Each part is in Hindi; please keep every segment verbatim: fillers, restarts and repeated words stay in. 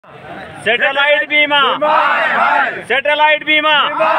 सैटेलाइट बीमा, सैटेलाइट बीमा,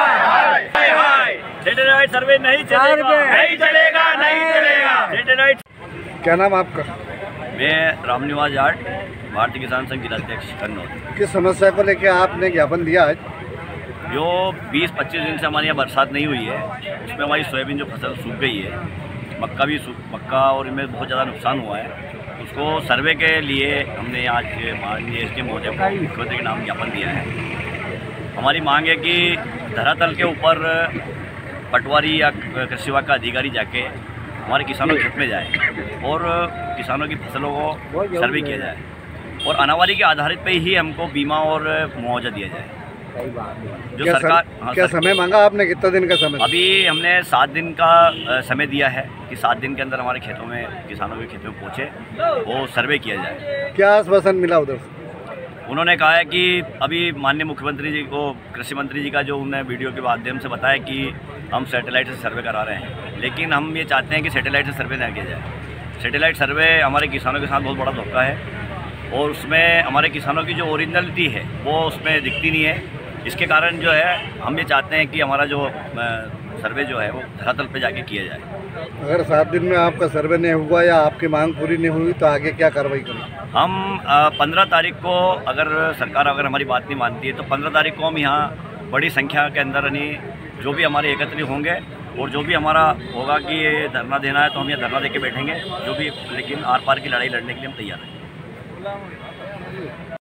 सैटेलाइट सर्वे नहीं चलेगा, नहीं चलेगा, नहीं चलेगा सैटेलाइट। क्या नाम आपका? मैं रामनिवास जाट, भारतीय किसान संघ जिलाध्यक्ष कन्नौज। किस समस्या को लेकर आपने ज्ञापन दिया आज? जो बीस पच्चीस दिन से हमारे यहाँ बरसात नहीं हुई है, उसमें हमारी सोयाबीन जो फसल सूख गई है, मक्का भी सूख मक्का और इनमें बहुत ज़्यादा नुकसान हुआ है। उसको सर्वे के लिए हमने आज माननीय एस डी महोदय को मुख्यमंत्री के नाम ज्ञापन दिया है। हमारी मांग है कि धरातल के ऊपर पटवारी या कृषि विभाग का अधिकारी जाके हमारे किसानों के खेत में जाए और किसानों की फसलों को सर्वे किया जाए और अनावारी के आधारित पे ही हमको बीमा और मुआवजा दिया जाए। जो क्या सरकार सम, हाँ, क्या सर, समय मांगा आपने? कितना दिन का समय? अभी हमने सात दिन का समय दिया है कि सात दिन के अंदर हमारे खेतों में किसानों के खेतों में पहुँचे वो सर्वे किया जाए। क्या आश्वासन मिला उधर से? उन्होंने कहा है कि अभी माननीय मुख्यमंत्री जी को कृषि मंत्री जी का जो उन्होंने वीडियो के माध्यम से बताया कि हम सैटेलाइट से सर्वे करा रहे हैं, लेकिन हम ये चाहते हैं कि सैटेलाइट से सर्वे न किया जाए। सैटेलाइट सर्वे हमारे किसानों के साथ बहुत बड़ा धोखा है और उसमें हमारे किसानों की जो ओरिजिनलिटी है वो उसमें दिखती नहीं है। इसके कारण जो है हम ये चाहते हैं कि हमारा जो सर्वे जो है वो धरातल पे जाके किया जाए। अगर सात दिन में आपका सर्वे नहीं हुआ या आपकी मांग पूरी नहीं हुई तो आगे क्या कार्रवाई करें? हम पंद्रह तारीख को अगर सरकार अगर हमारी बात नहीं मानती है तो पंद्रह तारीख को हम यहाँ बड़ी संख्या के अंदर यानी जो भी हमारे एकत्रित होंगे और जो भी हमारा होगा कि ये धरना देना है तो हम यहाँ धरना दे के बैठेंगे जो भी, लेकिन आर पार की लड़ाई लड़ने के लिए हम तैयार हैं।